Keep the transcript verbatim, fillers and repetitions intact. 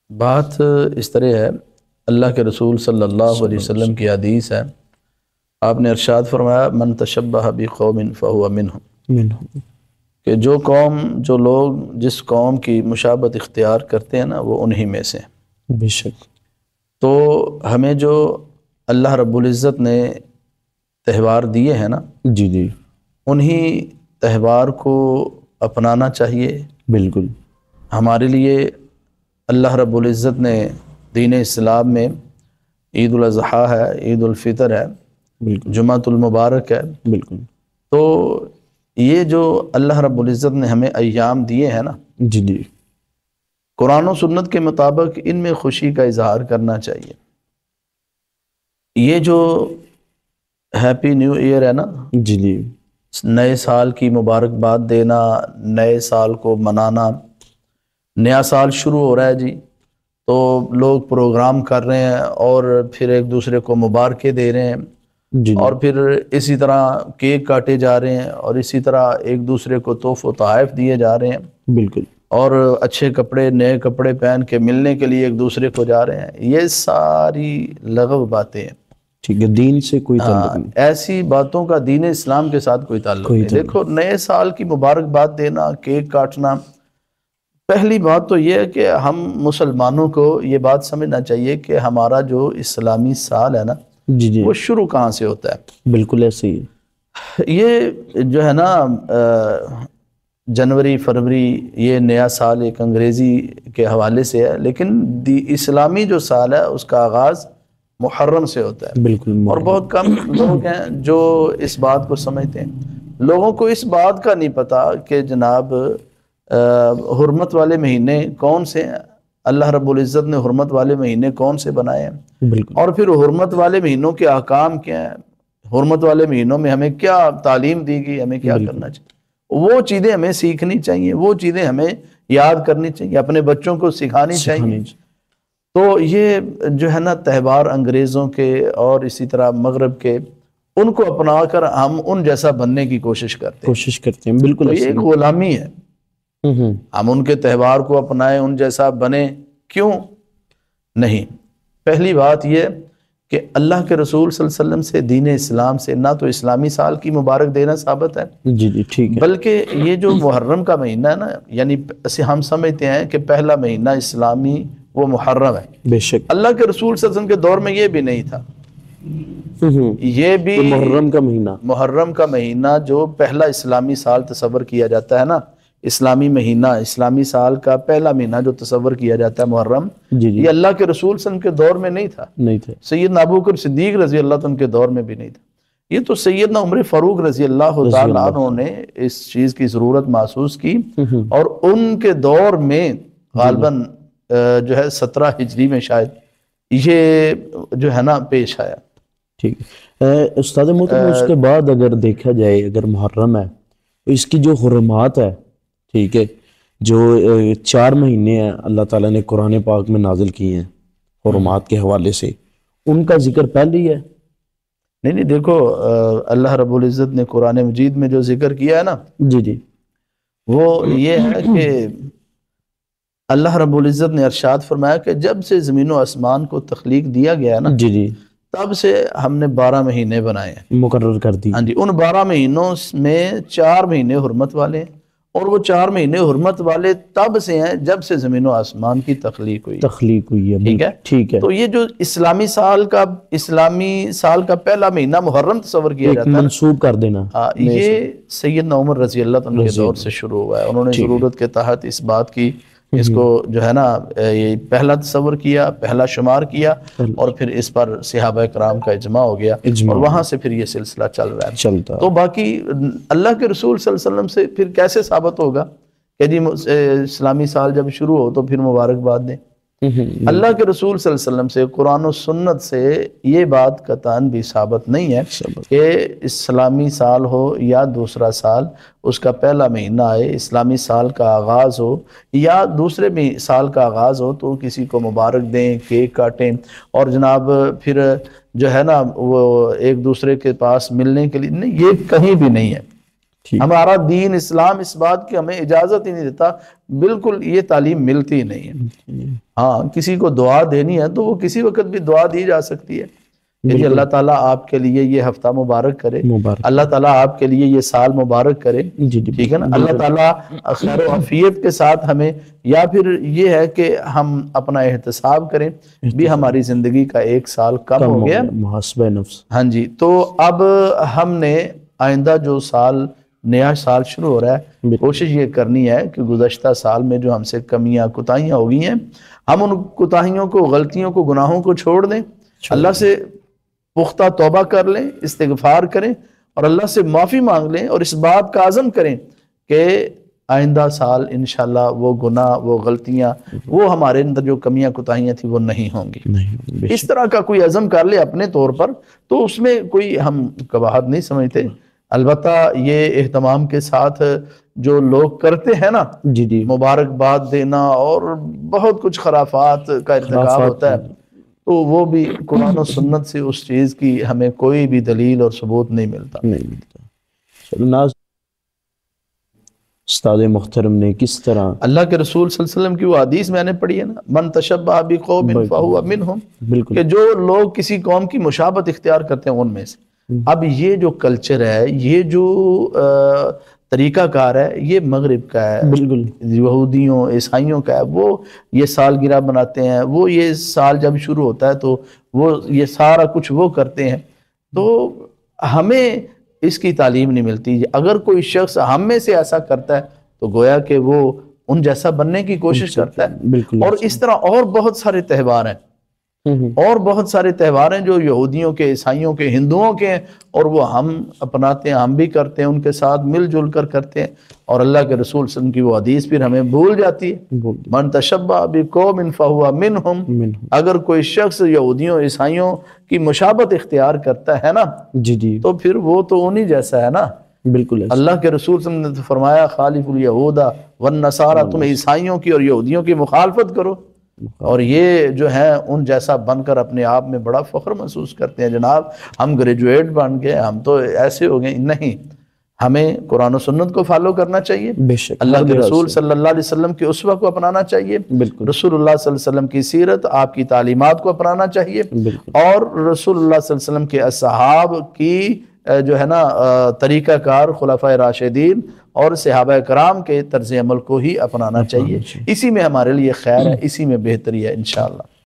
بات اس طرح ہے، اللہ کے رسول صلی اللہ علیہ وسلم کی حدیث ہے، آپ نے ارشاد فرمایا من تشبہ بقوم فہو منہم، منہم کہ جو قوم جو لوگ جس قوم کی مشابہت اختیار کرتے ہیں نا وہ انہی میں سے ہیں۔ بے شک۔ تو ہمیں جو اللہ رب العزت نے تہوار دیے ہیں نا، جی جی انہی تہوار کو اپنانا چاہیے۔ بالکل۔ ہمارے لیے اللہ رب العزت نے دین اسلام میں عید الاضحیٰ ہے، عید الفطر ہے، بالکل جمعۃ المبارک ہے، بالکل۔ تو یہ جو اللہ رب العزت نے ہمیں ایام دیے ہیں نا، جی جی قرآن و سنت کے مطابق ان میں خوشی کا اظہار کرنا چاہیے۔ یہ جو ہیپی نیو ایئر ہے نا، جی جی نئے سال کی مبارکباد دینا، نئے سال کو منانا، نیا سال شروع ہو رہا ہے جی، تو لوگ پروگرام کر رہے ہیں اور پھر ایک دوسرے کو مبارکیں دے رہے ہیں، جی اور پھر اسی طرح کیک کاٹے جا رہے ہیں، اور اسی طرح ایک دوسرے کو تحف و تحائف دیے جا رہے ہیں، بالکل۔ اور اچھے کپڑے نئے کپڑے پہن کے ملنے کے لیے ایک دوسرے کو جا رہے ہیں۔ یہ ساری لغو باتیں ہیں، ٹھیک ہے، دین سے کوئی تعلق ہاں، نہیں۔ ایسی باتوں کا دین اسلام کے ساتھ کوئی تعلق کوئی نہیں۔ تعلق دیکھو، نئے سال کی مبارکباد دینا، کیک کاٹنا، پہلی بات تو یہ ہے کہ ہم مسلمانوں کو یہ بات سمجھنا چاہیے کہ ہمارا جو اسلامی سال ہے نا، جی جی وہ شروع کہاں سے ہوتا ہے؟ بالکل ایسے ہی ہے۔ یہ جو ہے نا جنوری فروری، یہ نیا سال ایک انگریزی کے حوالے سے ہے، لیکن اسلامی جو سال ہے اس کا آغاز محرم سے ہوتا ہے، بالکل۔ اور بہت کم لوگ ہیں جو اس بات کو سمجھتے ہیں۔ لوگوں کو اس بات کا نہیں پتا کہ جناب حرمت والے مہینے کون سے ہیں، اللہ رب العزت نے حرمت والے مہینے کون سے بنائے ہیں، بالکل اور پھر حرمت والے مہینوں کے احکام کیا ہیں، حرمت والے مہینوں میں ہمیں کیا تعلیم دی گئی، ہمیں کیا بالکل۔ کرنا چاہیے۔ وہ چیزیں ہمیں سیکھنی چاہیے، وہ چیزیں ہمیں یاد کرنی چاہیے، اپنے بچوں کو سکھانی چاہیے۔ تو یہ جو ہے نا تہوار انگریزوں کے اور اسی طرح مغرب کے، ان کو اپنا کر ہم ان جیسا بننے کی کوشش کرتے ہیں، کوشش کرتے ہیں، بالکل تو یہ ایک غلامی ہے۔ ہم ان کے تہوار کو اپنائیں، ان جیسا بنے، کیوں نہیں؟ پہلی بات یہ کہ اللہ کے رسول صلی اللہ علیہ وسلم سے، دین اسلام سے نہ تو اسلامی سال کی مبارک دینا ثابت ہے، جی جی ٹھیک ہے، بلکہ یہ جو محرم کا مہینہ ہے نا، یعنی ہم سمجھتے ہیں کہ پہلا مہینہ اسلامی وہ محرم ہے۔ بے شک۔ اللہ کے رسول صلی اللہ علیہ وسلم کے دور میں یہ بھی نہیں تھا، یہ بھی محرم کا مہینہ، محرم کا مہینہ جو پہلا اسلامی سال تصور کیا جاتا ہے نا، اسلامی مہینہ، اسلامی سال کا پہلا مہینہ جو تصور کیا جاتا ہے محرم، جی جی یہ اللہ کے رسول صلی اللہ علیہ وسلم کے دور میں نہیں تھا، نہیں تھے، سیدنا ابوبکر صدیق رضی اللہ عنہ کے دور میں بھی نہیں تھا۔ یہ تو سیدنا عمر فاروق رضی اللہ تعالیٰ عنہ نے اس چیز کی ضرورت محسوس کی، اور ان کے دور میں غالباً جو ہے سترہ ہجری میں شاید یہ جو ہے نا پیش آیا۔ ٹھیک ہے استاد محترم، اس کے بعد اگر دیکھا جائے، اگر محرم ہے تو اس کی جو حرمات ہے، ٹھیک ہے، جو چار مہینے ہیں اللہ تعالیٰ نے قرآن پاک میں نازل کیے ہیں حرمات کے حوالے سے، ان کا ذکر پہلے ہی ہے؟ نہیں نہیں، دیکھو اللہ رب العزت نے قرآن مجید میں جو ذکر کیا ہے نا، جی جی وہ یہ ہے کہ اللہ رب العزت نے ارشاد فرمایا کہ جب سے زمین و آسمان کو تخلیق دیا گیا نا، جی جی تب سے ہم نے بارہ مہینے بنائے ہیں، مقرر کر دی۔ ہاں جی، ان بارہ مہینوں میں چار مہینے حرمت والے ہیں، اور وہ چار مہینے حرمت والے تب سے ہیں جب سے زمین و آسمان کی تخلیق ہوئی تخلیق ہوئی ہے، ٹھیک ہے ٹھیک ہے، تو یہ جو اسلامی سال کا اسلامی سال کا پہلا مہینہ محرم تصور کیا ایک جاتا ہے، منسوب کر دینا، یہ سیدنا عمر رضی اللہ عنہ کے دور سے شروع ہوا ہے۔ انہوں نے ضرورت کے تحت اس بات کی، اس کو جو ہے نا یہ پہلا تصور کیا، پہلا شمار کیا، اور پھر اس پر صحابہ کرام کا اجماع ہو گیا، اور وہاں سے پھر یہ سلسلہ چل رہا ہے چلتا۔ تو باقی اللہ کے رسول صلی اللہ علیہ وسلم سے پھر کیسے ثابت ہوگا کہ جی اسلامی سال جب شروع ہو تو پھر مبارکباد دیں؟ اللہ کے رسول صلی اللہ علیہ وسلم سے، قرآن و سنت سے یہ بات قطعاً بھی ثابت نہیں ہے کہ اسلامی سال ہو یا دوسرا سال، اس کا پہلا مہینہ آئے، اسلامی سال کا آغاز ہو یا دوسرے سال کا آغاز ہو تو کسی کو مبارک دیں، کیک کاٹیں، اور جناب پھر جو ہے نا وہ ایک دوسرے کے پاس ملنے کے لیے، نہیں، یہ کہیں بھی نہیں ہے۔ ہمارا دین اسلام اس بات کی ہمیں اجازت ہی نہیں دیتا، بالکل یہ تعلیم ملتی نہیں ہے۔ ہاں کسی کو دعا دینی ہے تو وہ کسی وقت بھی دعا دی جا سکتی ہے کہ جی اللہ تعالیٰ آپ کے لیے یہ ہفتہ مبارک کرے، اللہ تعالیٰ آپ کے لیے یہ سال مبارک کرے، ٹھیک ہے نا، اللہ تعالیٰ خیر و عافیت کے ساتھ ہمیں، یا پھر یہ ہے کہ ہم اپنا احتساب کریں بھی ہماری زندگی کا ایک سال کم ہو گیا، محاسبہ نفس۔ ہاں جی، تو اب ہم نے آئندہ جو سال نیا سال شروع ہو رہا ہے، کوشش یہ کرنی ہے کہ گزشتہ سال میں جو ہم سے کمیاں کوتاہیاں ہو گئی ہیں، ہم ان کوتاہیوں کو، غلطیوں کو، گناہوں کو چھوڑ دیں، اللہ سے پختہ توبہ کر لیں، استغفار کریں اور اللہ سے معافی مانگ لیں، اور اس بات کا عزم کریں کہ آئندہ سال انشاءاللہ وہ گناہ، وہ غلطیاں، وہ ہمارے اندر جو کمیاں کوتاہیاں تھیں وہ نہیں ہوں گی۔ اس طرح کا کوئی عزم کر لے اپنے طور پر تو اس میں کوئی ہم قباحت نہیں سمجھتے۔ البتہ یہ اہتمام کے ساتھ جو لوگ کرتے ہیں نا، جی جی مبارکباد دینا اور بہت کچھ خرافات کا ارتکاب ہوتا ہے، تو وہ بھی قرآن و سنت سے اس چیز کی ہمیں کوئی بھی دلیل اور ثبوت نہیں ملتا نہیں ملتا۔ چلو ناز استاد محترم نے کس طرح اللہ کے رسول صلی اللہ علیہ وسلم کی وہ حدیث میں نے پڑھی ہے نا، من تشبہ بقوم فہو منہم، کہ جو لوگ کسی قوم کی مشابہت اختیار کرتے ہیں ان میں سے۔ اب یہ جو کلچر ہے، یہ جو طریقہ کار ہے، یہ مغرب کا ہے، بالکل یہودیوں عیسائیوں کا ہے۔ وہ یہ سالگرہ بناتے ہیں، وہ یہ سال جب شروع ہوتا ہے تو وہ یہ سارا کچھ وہ کرتے ہیں، تو ہمیں اس کی تعلیم نہیں ملتی۔ اگر کوئی شخص ہم میں سے ایسا کرتا ہے تو گویا کہ وہ ان جیسا بننے کی کوشش کرتا ہے۔ اور اس طرح اور بہت سارے تہوار ہیں، اور بہت سارے تہوار ہیں جو یہودیوں کے، عیسائیوں کے، ہندوؤں کے ہیں، اور وہ ہم اپناتے ہیں، ہم بھی کرتے ہیں، ان کے ساتھ مل جل کر کرتے ہیں، اور اللہ کے رسول صلی اللہ علیہ وسلم کی وہ حدیث پھر ہمیں بھول جاتی ہے، من تشبہ بقوم فہو منہم۔ اگر کوئی شخص یہودیوں عیسائیوں کی مشابہت اختیار کرتا ہے نا، جی جی تو پھر وہ تو انہی جیسا ہے نا۔ بالکل اللہ کے رسول صلی اللہ علیہ وسلم نے فرمایا خالف الیہود والنصارى، تم عیسائیوں کی اور یہودیوں کی مخالفت کرو، اور یہ جو ہے ان جیسا بن کر اپنے آپ میں بڑا فخر محسوس کرتے ہیں، جناب ہم گریجویٹ بن گئے، ہم تو ایسے ہو گئے۔ نہیں، ہمیں قرآن و سنت کو فالو کرنا چاہیے، بے شک اللہ کے رسول صلی اللہ علیہ وسلم کے اسوہ کو اپنانا چاہیے، بالکل رسول اللہ صلی اللہ علیہ وسلم کی سیرت، آپ کی تعلیمات کو اپنانا چاہیے، اور رسول اللہ صلی اللہ علیہ وسلم کے اصحاب کی جو ہے نا طریقہ کار، خلفائے راشدین اور صحابہ کرام کے طرز عمل کو ہی اپنانا چاہیے۔ اسی میں ہمارے لیے خیر ہے، اسی میں بہتری ہے انشاءاللہ۔